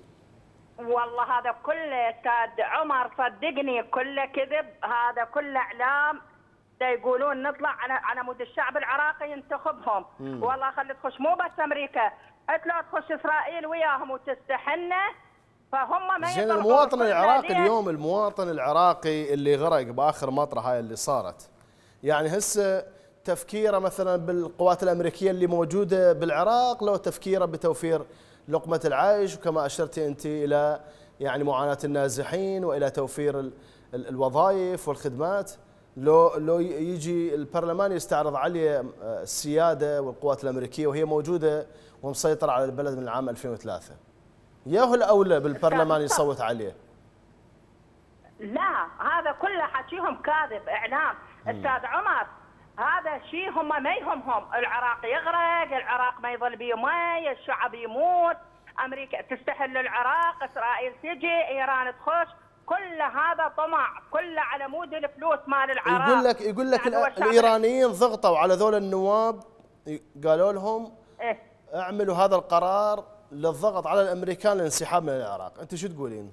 والله هذا كله استاذ عمر صدقني كله كذب، هذا كله اعلام. دا يقولون نطلع على على مود الشعب العراقي ينتخبهم. مم. والله خلي تخش مو بس امريكا، حتى لو تخش اسرائيل وياهم وتستحنا، فهم ما زين المواطن العراقي اليوم، المواطن العراقي اللي غرق باخر مطره هاي اللي صارت، يعني هسه تفكيره مثلا بالقوات الامريكيه اللي موجوده بالعراق، لو تفكيره بتوفير لقمه العيش، وكما اشرتي انت الى يعني معاناه النازحين والى توفير ال ال الوظائف والخدمات، لو لو يجي البرلمان يستعرض عليه السياده والقوات الامريكيه وهي موجوده ومسيطره على البلد من العام ألفين وثلاثة، ياهو الاولى بالبرلمان يصوت عليه. لا هذا كله حكيهم كاذب، اعلام. استاذ عمر هذا شيء هم ما يهمهم، العراق يغرق، العراق ما يظل بيه مي، الشعب يموت، امريكا تستحل العراق، اسرائيل تجي، ايران تخش، كل هذا طمع، كله على مود الفلوس مال العراق. يقول لك يقول لك يعني الايرانيين ضغطوا على ذول النواب، قالوا لهم إيه؟ اعملوا هذا القرار للضغط على الامريكان للانسحاب من العراق، انت شو تقولين؟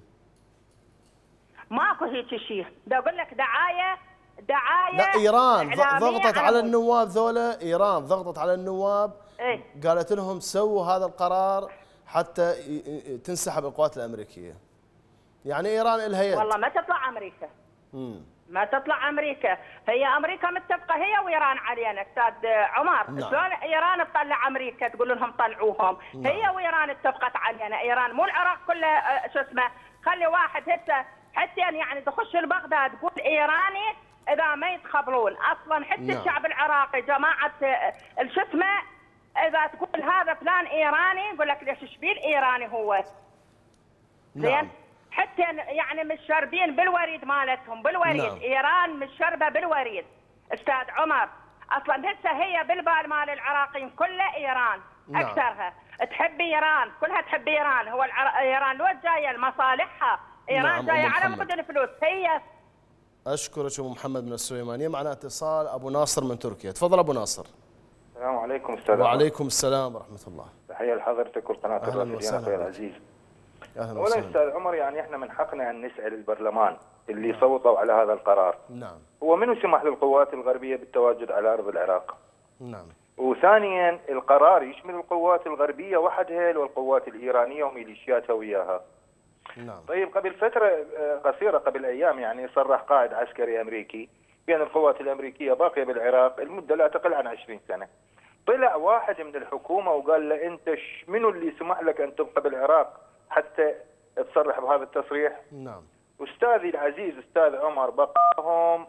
ماكو هيك شيء، بدي اقول لك دعايه دعايه لا ايران ضغطت على النواب ذولا، ايران ضغطت على النواب إيه؟ قالت لهم سووا هذا القرار حتى تنسحب القوات الامريكيه. يعني ايران لها يد. والله ما تطلع امريكا. امم ما تطلع امريكا، هي امريكا متفقه هي وايران علينا استاذ عمر. نعم. شلون ايران تطلع امريكا تقول لهم طلعوهم؟ نعم. هي وايران اتفقت علينا، ايران مو العراق كله شو اسمه. خلي واحد هسه حتى يعني تخش لبغداد تقول ايراني اذا ما يتخبرون اصلا، حتى نعم. الشعب العراقي جماعه شو اسمه اذا تقول هذا فلان ايراني يقول لك ليش شبيل ايراني هو؟ زين؟ نعم. حتى يعني مش شاربين بالوريد مالتهم، بالوريد. نعم. ايران مش شاربه بالوريد استاذ عمر، اصلا هسه هي بالبال مال العراقيين كله ايران. نعم. اكثرها تحب ايران، كلها تحب ايران. هو العر... ايران لو جايه لمصالحها، ايران نعم. جايه على مقدر الفلوس هي. اشكرك ابو محمد من السليمانيه. معنا اتصال ابو ناصر من تركيا. تفضل ابو ناصر. السلام عليكم استاذ. وعليكم السلام ورحمه الله. تحيه لحضرتك والقناه الرافدين اخوي العزيز. اولا استاذ عمر، يعني احنا من حقنا ان نسال البرلمان اللي صوتوا على هذا القرار. نعم. هو منو سمح للقوات الغربيه بالتواجد على ارض العراق؟ نعم. وثانيا القرار يشمل القوات الغربيه وحدها والقوات الايرانيه وميليشياتها وياها. نعم. طيب قبل فتره قصيره، قبل ايام يعني، صرح قائد عسكري امريكي بان القوات الامريكيه باقيه بالعراق المده لا تقل عن عشرين سنه. طلع واحد من الحكومه وقال له انت منو اللي سمح لك ان تبقى بالعراق حتى تصرح بهذا التصريح؟ نعم. استاذي العزيز استاذ عمر، بقاهم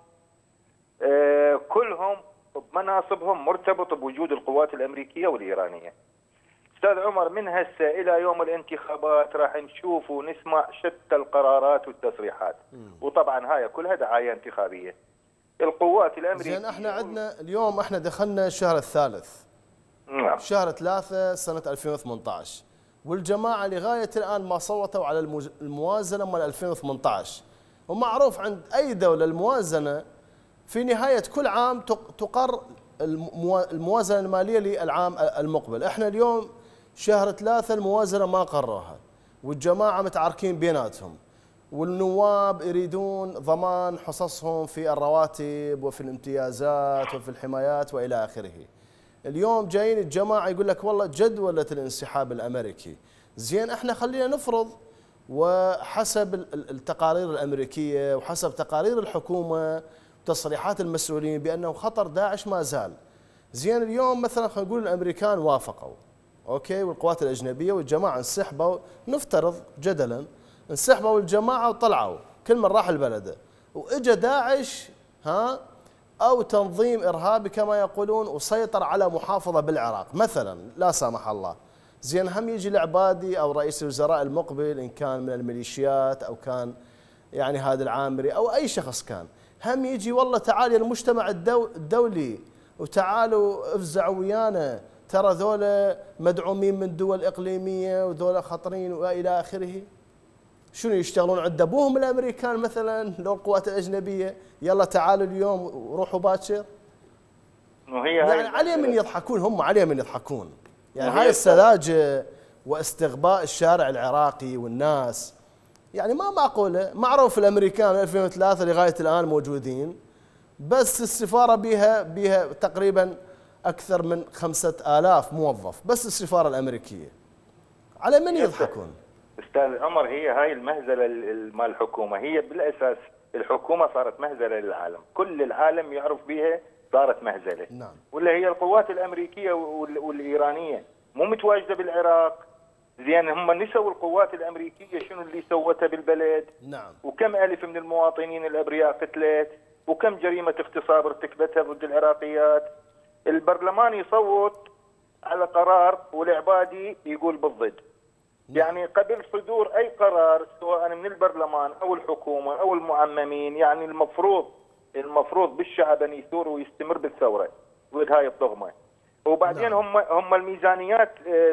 آه كلهم بمناصبهم مرتبط بوجود القوات الامريكيه والايرانيه. استاذ عمر، من هسه الى يوم الانتخابات راح نشوف ونسمع شتى القرارات والتصريحات، مم. وطبعا هاي كلها دعايه انتخابيه. القوات الامريكيه زين، احنا عندنا اليوم احنا دخلنا الشهر الثالث. نعم. شهر ثلاثة سنة ألفين وثمانية عشر، والجماعة لغاية الآن ما صوتوا على الموازنة مال ألفين وثمانية عشر. ومعروف عند أي دولة الموازنة في نهاية كل عام تقر الموازنة المالية للعام المقبل. احنا اليوم شهر ثلاثة الموازنة ما قرروها، والجماعة متعاركين بيناتهم، والنواب يريدون ضمان حصصهم في الرواتب وفي الامتيازات وفي الحمايات وإلى آخره. اليوم جايين الجماعة يقول لك والله جدولة الانسحاب الأمريكي. زين، احنا خلينا نفرض وحسب التقارير الأمريكية وحسب تقارير الحكومة وتصريحات المسؤولين بأنه خطر داعش ما زال. زين، اليوم مثلا خلينا نقول الأمريكان وافقوا، أوكي، والقوات الأجنبية والجماعة انسحبوا، نفترض جدلا انسحبوا الجماعة وطلعوا كل من راح البلد، وإجا داعش ها أو تنظيم إرهابي كما يقولون وسيطر على محافظة بالعراق مثلا، لا سامح الله. زين، هم يجي العبادي أو رئيس الوزراء المقبل إن كان من الميليشيات أو كان يعني هذا العامري أو أي شخص كان، هم يجي والله تعالي المجتمع الدو الدولي وتعالوا افزعوا ويانا، ترى ذولا مدعومين من دول إقليمية وذولا خطرين وإلى آخره. شنو يشتغلون عند ابوهم الامريكان مثلا لو القوات الاجنبيه؟ يلا تعالوا اليوم وروحوا باكر. وهي يعني عليه من يضحكون، هم عليه من يضحكون. يعني هاي السذاجه واستغباء الشارع العراقي والناس يعني ما معقوله. معروف الامريكان من ألفين وثلاثة لغايه الان موجودين، بس السفاره بها بها تقريبا اكثر من خمسة آلاف موظف، بس السفاره الامريكيه. على من يضحكون؟ استاذ عمر، هي هاي المهزله مال الحكومه، هي بالاساس الحكومه صارت مهزله للعالم، كل العالم يعرف بها صارت مهزله. نعم. ولا هي القوات الامريكيه والايرانيه مو متواجده بالعراق. زين، هم نسوا القوات الامريكيه شنو اللي سوتها بالبلد؟ نعم. وكم الف من المواطنين الابرياء قتلت، وكم جريمه اغتصاب ارتكبتها ضد العراقيات. البرلمان يصوت على قرار والعبادي يقول بالضد. يعني قبل صدور أي قرار سواء من البرلمان أو الحكومة أو المعممين، يعني المفروض المفروض بالشعب أن يثور ويستمر بالثورة ضد هاي الطغمة. وبعدين نعم. هم هم الميزانيات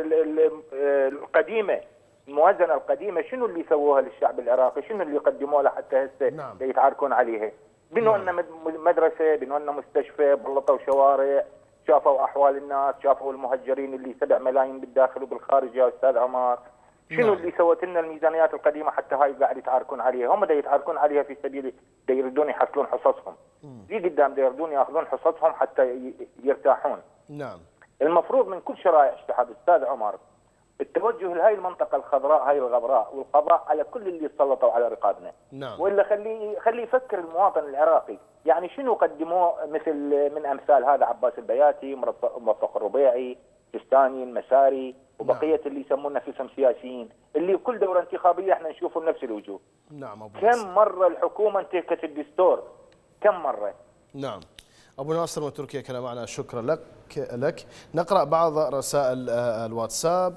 القديمة، الموازنة القديمة شنو اللي سووها للشعب العراقي؟ شنو اللي قدموا له حتى هسه نعم. يتعاركون عليها؟ بنوا لنا نعم. مدرسة، بنوا لنا مستشفى، بلطوا شوارع، شافوا أحوال الناس، شافوا المهجرين اللي سبع ملايين بالداخل وبالخارج يا أستاذ عمر. شنو نعم. اللي سوت لنا الميزانيات القديمه حتى هاي قاعد يتعاركون عليها؟ هم دا يتعاركون عليها في سبيل دا يريدون يحصلون حصصهم. في قدام دا يريدون ياخذون حصصهم حتى يرتاحون. نعم. المفروض من كل شرائع الشعب استاذ عمر التوجه لهي المنطقه الخضراء هاي الغبراء والقضاء على كل اللي سلطوا على رقابنا. نعم. والا خليه خليه يفكر المواطن العراقي، يعني شنو قدموه مثل من امثال هذا عباس البياتي، مرفق الربيعي، سيستاني، المساري وبقيه نعم. اللي يسمونا في اسم سياسيين، اللي كل دوره انتخابيه احنا نشوفهم نفس الوجوه. نعم. أبو كم ناصر. مره الحكومه انتهكت الدستور؟ كم مره؟ نعم. ابو ناصر من تركيا كان معنا، شكرا لك لك. نقرا بعض رسائل الواتساب.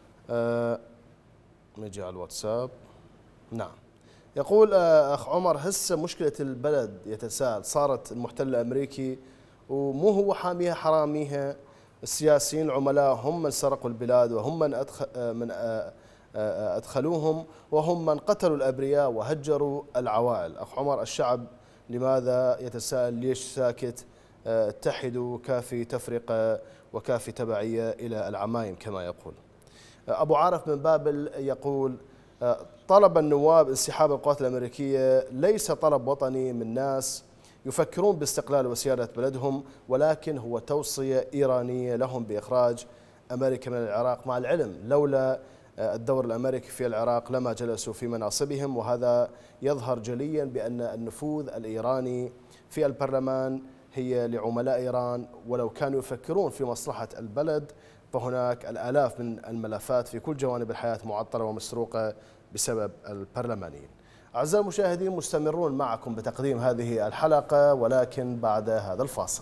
نجي على الواتساب. نعم. يقول اخ عمر، هسه مشكله البلد يتساءل، صارت المحتل الامريكي ومو هو حاميها حراميها، السياسيين العملاء هم من سرقوا البلاد وهم من أدخل من أدخلوهم وهم من قتلوا الأبرياء وهجروا العوائل. أخ عمر، الشعب لماذا يتساءل ليش ساكت؟ اتحدوا، كافي تفرقة وكافي تبعية إلى العمايم كما يقول. أبو عارف من بابل يقول طلب النواب انسحاب القوات الأمريكية ليس طلب وطني من ناس يفكرون باستقلال وسيادة بلدهم، ولكن هو توصية إيرانية لهم بإخراج أمريكا من العراق، مع العلم لولا الدور الأمريكي في العراق لما جلسوا في مناصبهم. وهذا يظهر جليا بأن النفوذ الإيراني في البرلمان هي لعملاء إيران، ولو كانوا يفكرون في مصلحة البلد فهناك الآلاف من الملفات في كل جوانب الحياة معطلة ومسروقة بسبب البرلمانيين. أعزائي المشاهدين، مستمرون معكم بتقديم هذه الحلقة ولكن بعد هذا الفاصل.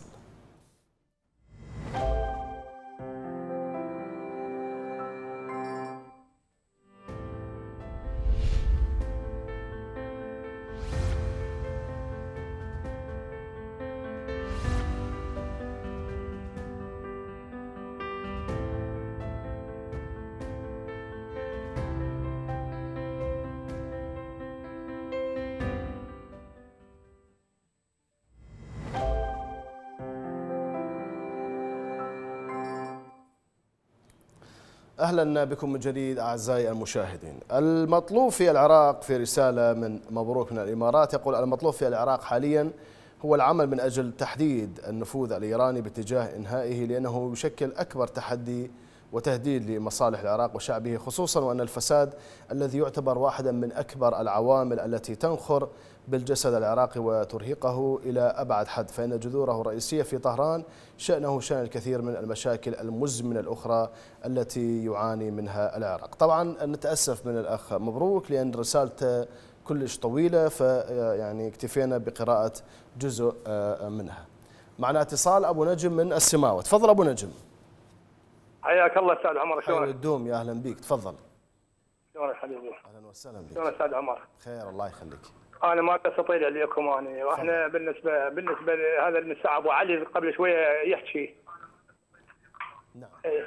أهلا بكم من جديد أعزائي المشاهدين. المطلوب في العراق، في رسالة من مبروك من الإمارات يقول: المطلوب في العراق حاليا هو العمل من أجل تحديد النفوذ الإيراني باتجاه إنهائه، لأنه يشكل أكبر تحدي وتهديد لمصالح العراق وشعبه، خصوصا وأن الفساد الذي يعتبر واحدا من أكبر العوامل التي تنخر بالجسد العراقي وترهقه إلى أبعد حد، فإن جذوره الرئيسية في طهران، شأنه شأن الكثير من المشاكل المزمنة الأخرى التي يعاني منها العراق. طبعا نتأسف من الأخ مبروك لأن رسالته كلش طويلة، فيعني اكتفينا بقراءة جزء منها. معنا اتصال أبو نجم من السماوة. تفضل أبو نجم. حياك الله استاذ عمر، شلونك؟ حيا الدوم، يا اهلا بك، تفضل. شلونك حبيبي؟ اهلا وسهلا بك. شلونك استاذ عمر؟ خير الله يخليك. انا ما استطيع عليكم انا، واحنا بالنسبه بالنسبه لهذا المساء ابو علي قبل شويه يحكي. نعم. ايه.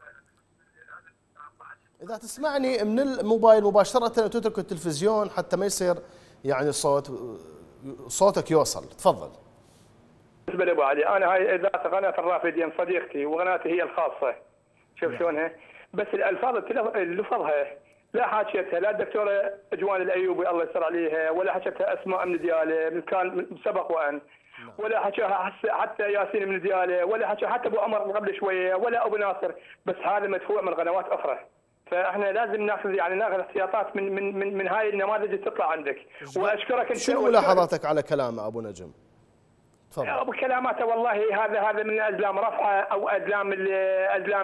اذا تسمعني من الموبايل مباشره وتترك التلفزيون حتى ما يصير يعني صوت صوتك يوصل، تفضل. بالنسبه لابو علي، انا هاي ذات قناه الرافدين صديقتي وقناتي هي الخاصه. شوف شلونها؟ بس الالفاظ اللي لفظها لا حكيتها لا الدكتوره جوان الايوبي الله يستر عليها، ولا حكيتها اسماء من دياله من كان سبق وان، ولا حكاها حتى ياسين من دياله، ولا حكاها حتى ابو عمر قبل شويه، ولا ابو ناصر، بس هذا مدفوع من قنوات اخرى. فاحنا لازم ناخذ يعني ناخذ احتياطات من من من, من هاي النماذج اللي تطلع عندك. واشكرك انت. شنو ملاحظاتك على كلامه ابو نجم؟ تفضل. ابو كلاماته والله هذا هذا من ازلام رفعه او ازلام ازلام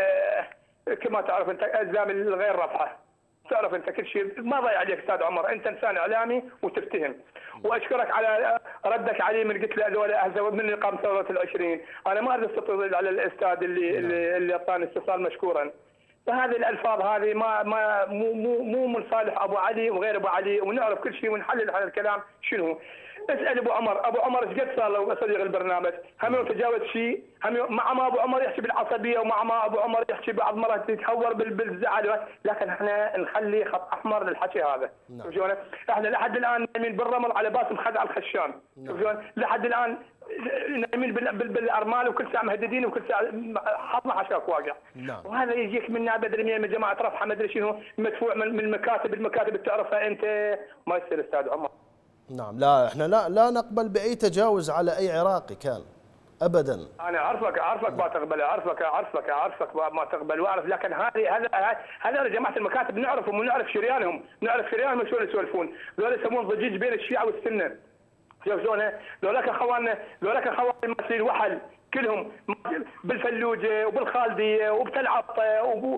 كما تعرف انت ازلام الغير رفعه. تعرف انت كل شيء ما ضيع عليك استاذ عمر، انت انسان اعلامي وتفتهم. واشكرك على ردك علي من قلت له هذول من اللي قام ثوره العشرين، انا ما اريد استطيل على الاستاذ اللي اللي, اللي اعطاني استفسار مشكورا. فهذه الالفاظ هذه ما ما مو مو مو من صالح ابو علي وغير ابو علي، ونعرف كل شيء ونحلل هذا الكلام شنو. اسال ابو عمر، ابو عمر ايش قد صار له صديق البرنامج؟ هم يوم تجاوز شيء، هم مع ما ابو عمر يحكي بالعصبيه ومع ما ابو عمر يحكي بعض مرات يتهور بالزعل، لكن احنا نخلي خط احمر للحكي هذا. شوف شلون؟ احنا لحد الان نايمين بالرمل على باسم خدع الخشان. شوف شلون؟ لحد الان نايمين بالارمال وكل ساعه مهددين وكل ساعه حطنا حشاك واقع. وهذا يجيك من بدري من جماعه رفحه ما ادري شنو مدفوع من المكاتب المكاتب اللي تعرفها انت، ما يصير استاذ عمر. نعم، لا احنا لا لا نقبل باي تجاوز على اي عراقي كان ابدا. انا اعرفك اعرفك ما تقبل، اعرفك اعرفك اعرفك ما تقبل واعرف، لكن هذه هذا هذا جماعه المكاتب نعرفهم ونعرف شريانهم، نعرف شريانهم شلون يسولفون، ذول يسمون ضجيج بين الشيعه والسنه. شوف شلون ذولاك اخواننا ذولاك اخوان ماسلين وحل كلهم بالفلوجه وبالخالديه وبتل عطه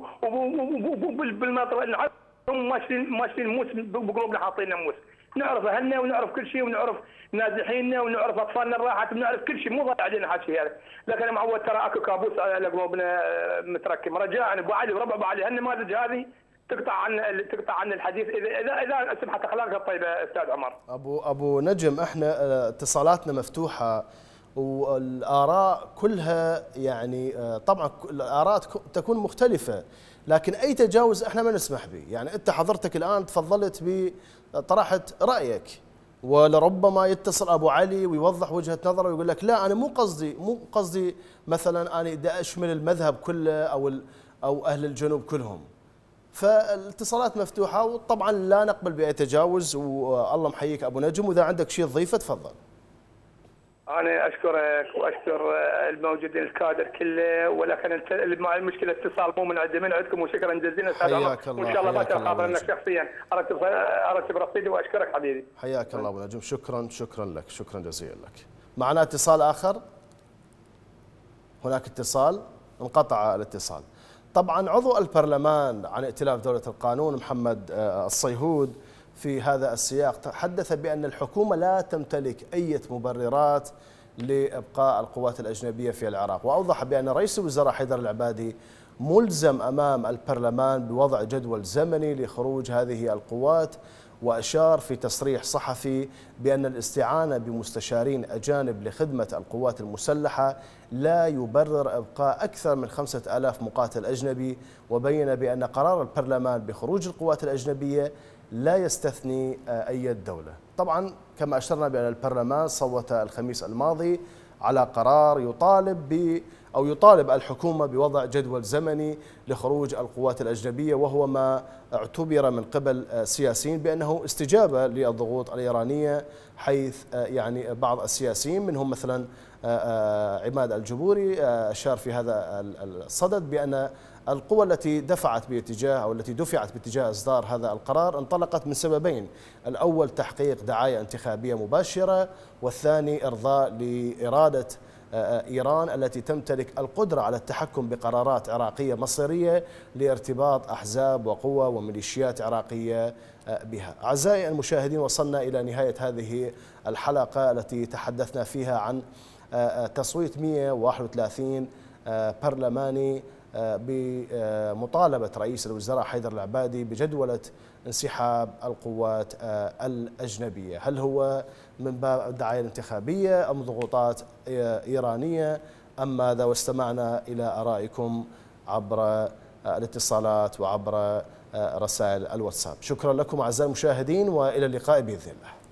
وبالمطر، هم ماشيين ماشيين موس بقلوبنا حاطين موس. نعرف اهلنا ونعرف كل شيء ونعرف نازحيننا ونعرف اطفالنا الراحت ونعرف كل شيء، مو ضايع علينا حكي هذا، لكن انا معود ترى اكو كابوس على قلوبنا متركم. رجاء ابو علي وربع ابو علي هالنماذج هذه تقطع عن تقطع عن الحديث اذا اذا اذا سمحت اخلاقك الطيبه استاذ عمر. ابو ابو نجم، احنا اتصالاتنا مفتوحه والاراء كلها يعني طبعا الاراء تكون مختلفه، لكن اي تجاوز احنا ما نسمح به. يعني انت حضرتك الان تفضلت بطرحت رايك، ولربما يتصل ابو علي ويوضح وجهه نظره ويقول لك لا انا مو قصدي مو قصدي مثلا انا بدي اشمل المذهب كله او او اهل الجنوب كلهم. فالاتصالات مفتوحة وطبعا لا نقبل بأي تجاوز، والله محييك أبو نجم، وإذا عندك شيء تضيفه تفضل. أنا أشكرك وأشكر الموجودين الكادر كله، ولكن انت المشكلة اتصال مو من عندي، من عندكم، وشكرا جزيلا أستاذ عمر، وإن شاء الله ما تخاف أنك شخصيا أرتب أرتب رصيدي، وأشكرك حبيبي. حياك الله أبو نجم، شكرا شكرا لك، شكرا جزيلا لك. معنا اتصال آخر؟ هناك اتصال؟ انقطع الاتصال. طبعا عضو البرلمان عن ائتلاف دولة القانون محمد الصيهود في هذا السياق تحدث بأن الحكومة لا تمتلك أي مبررات لإبقاء القوات الأجنبية في العراق، وأوضح بأن رئيس الوزراء حيدر العبادي ملزم أمام البرلمان بوضع جدول زمني لخروج هذه القوات، وأشار في تصريح صحفي بأن الاستعانة بمستشارين أجانب لخدمة القوات المسلحة لا يبرر إبقاء أكثر من خمسة آلاف مقاتل أجنبي، وبين بأن قرار البرلمان بخروج القوات الأجنبية لا يستثني أي دولة. طبعا كما أشرنا بأن البرلمان صوت الخميس الماضي على قرار يطالب ب أو يطالب الحكومة بوضع جدول زمني لخروج القوات الأجنبية، وهو ما اعتبر من قبل سياسيين بأنه استجابة للضغوط الإيرانية، حيث يعني بعض السياسيين منهم مثلا عماد الجبوري أشار في هذا الصدد بأن القوى التي دفعت باتجاه أو التي دفعت باتجاه إصدار هذا القرار انطلقت من سببين: الأول تحقيق دعاية انتخابية مباشرة، والثاني إرضاء لإرادة إيران التي تمتلك القدرة على التحكم بقرارات عراقية مصيرية لارتباط أحزاب وقوى وميليشيات عراقية بها. أعزائي المشاهدين، وصلنا إلى نهاية هذه الحلقة التي تحدثنا فيها عن تصويت مئة وواحد وثلاثين برلماني بمطالبة رئيس الوزراء حيدر العبادي بجدولة انسحاب القوات الأجنبية. هل هو من باب الدعاية الانتخابية أم ضغوطات إيرانية أم ماذا؟ واستمعنا إلى آرائكم عبر الاتصالات وعبر رسائل الواتساب. شكرا لكم أعزائي المشاهدين، وإلى اللقاء بإذن الله.